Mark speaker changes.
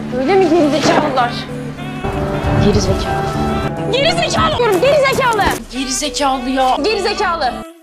Speaker 1: Öyle mi gerizekalılar?
Speaker 2: Gerizekalı.
Speaker 1: Gerizekalı diyorum, gerizekalı.
Speaker 2: Gerizekalı ya.
Speaker 1: Gerizekalı.